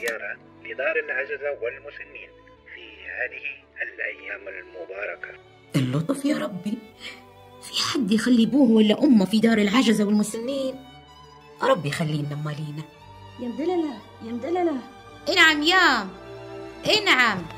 زيارة لدار العجزة والمسنين في هذه الأيام المباركة. اللطف يا ربي، في حد يخلي أبوه ولا أمه في دار العجزة والمسنين؟ ربي يخلينا مالينا. يا مدللة يا مدللة. نعم يام، نعم.